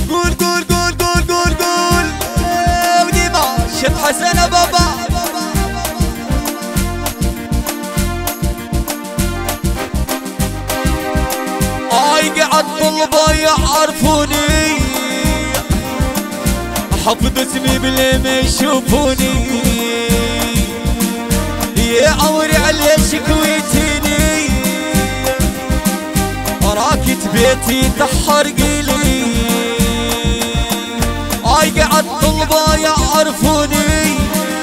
قول قول قول قول قول قول وديما شيخ حسن بابا. قاعد طلبة يعرفوني، حفظ اسمي بلا ما يشوفوني، يا عمري على شكويتيني، راكت بيتي تحرق لي. قاعد طلبة يعرفوني،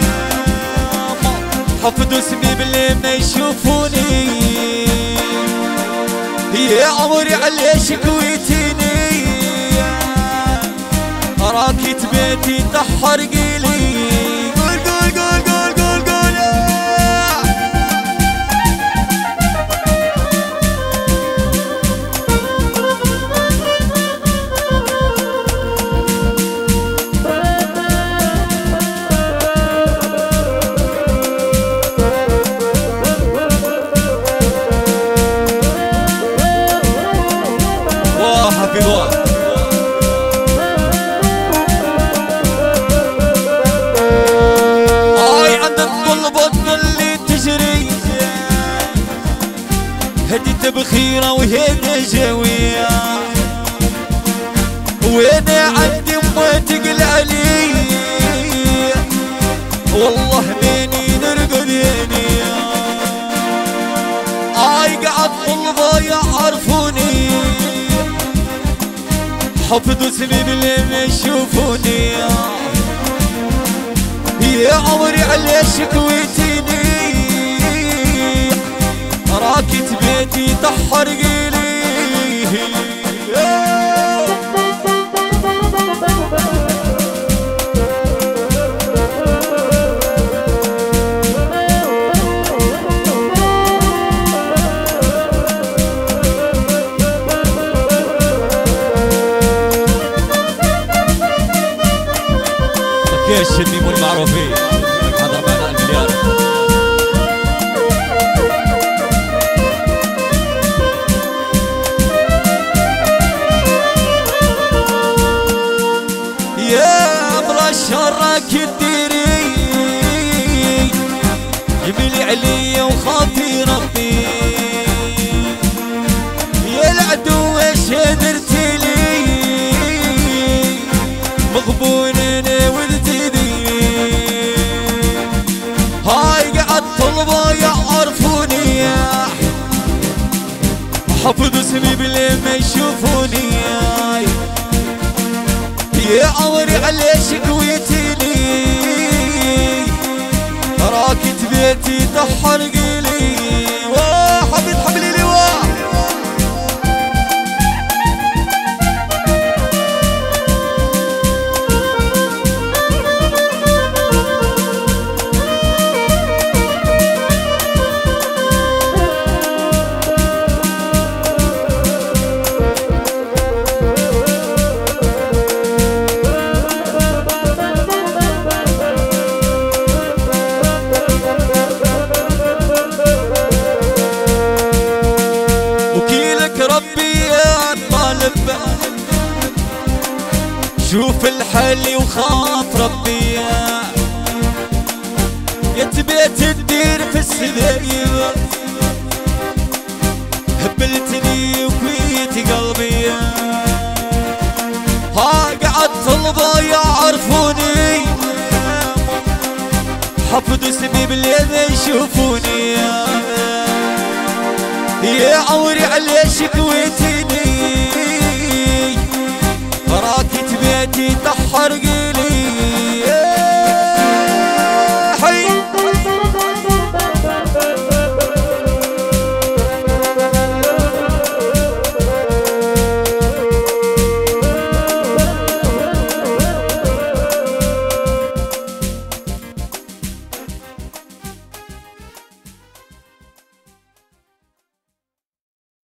حفظ اسمي بلا ما يشوفوني، يا عمري على شكويتيني، راكت بيتي تحرق لي. قول قول قول قول قول قول حفظوها. هاي عند الطلبة اللي تجري، هديت بخيرة وهيدا جوية، وانا عندي ما تقل علي، والله ماني نرقد ياني. هاي قعد طلبة يعرفوني، حفظوا اسمي بلا ما يشوفوني، يا عمري على شكويتيني، راكت بيتي تحرق لي. الشميم والمعروفين حضر معنا المليار. يا امرا شرك الديري، جميلي عليا وخافي ربي، يا العدو ايش درتلي، مغبون انا ولدي. هاي قعد طلبة يعرفوني، حفظ اسمي بلا ما يشوفوني، يا عمري على شكويتيني، راكت بيتي تحرق لي. واه حبيت حبلي لي واه. شوف الحالي وخاف ربي، يا تبيت تدير في السدايب، هبلتني وكويت قلبي. ها قعد طلبة يعرفوني، حفظ اسمي بلا ما يشوفوني، يا عمري على شكويتيني، راكت بيتي تحرق لي.